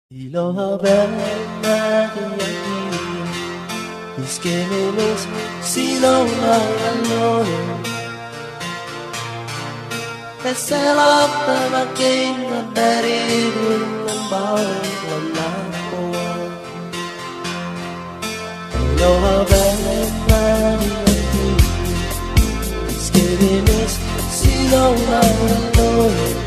Iloha bella mis que me si non alone e se lotta ma che non dari non balla Iloha bella mis que me si non alone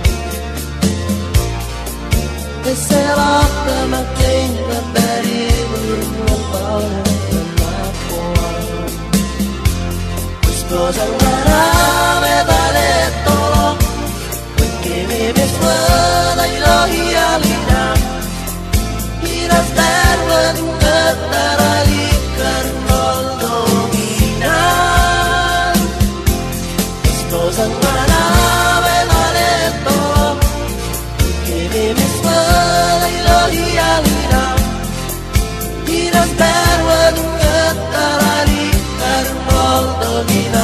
e se lotta ma che non dari non balla Cosa grave dale tolo Perché mi mesma ilahi alina Ira sterwa dingatara likar domina Cosa grave dale tolo Perché mi mesma ilahi alina Ira sterwa dingatara likar domina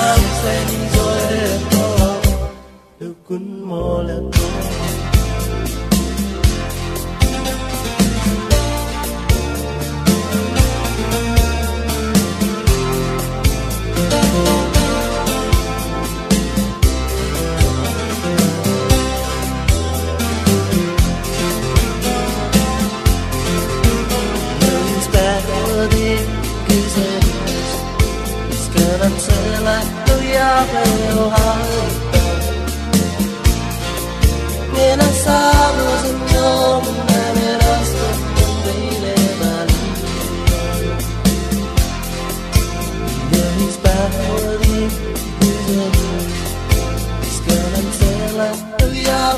Kun molato It's better than It's gonna tell When I saw was in your man, it was the daily valley. He's back for the He's gonna tell us who you're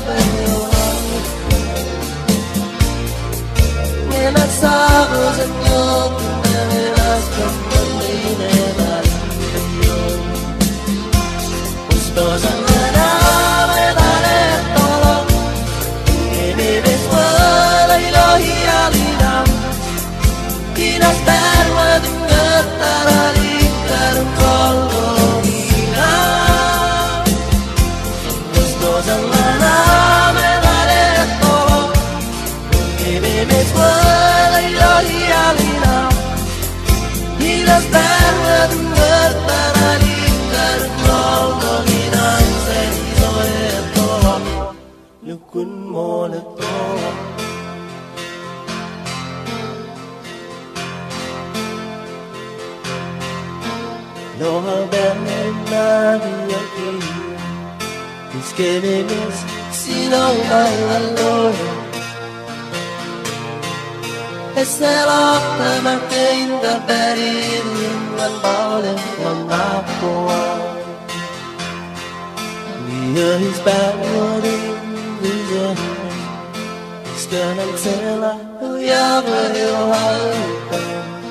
When I saw was in your man, it was the daily valley. Was those on Ina sterwa dingatara likar domina Gusto zangana me dale tolo Que me suela ilahi alina Ina sterwa dingatara likar domina Senizo tolo Lukun mole tolo Loha bella mia figlia Mis que me si non allora E se lotta ma che in da berili Non vale non appoa Mia is bella It's gonna tell her who you're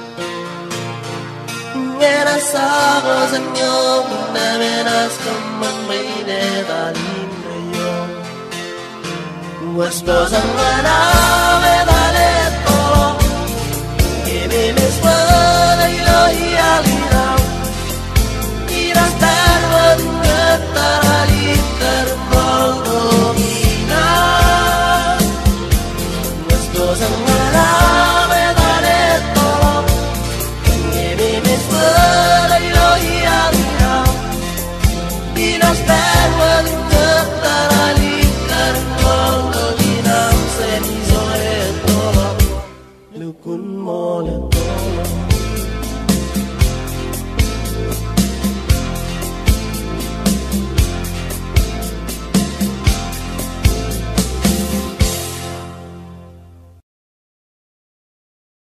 When I saw was a young man, I stumbled made it all in the young. Was those a man of it, I let go. Give me Miss World, I know he alley now. He does that one good that I leave that all me now. Was those a man of it, I let go. Give me Miss World, I know he alley now. He does that one good that I leave that all me now. Said he's on it all. Look good morning.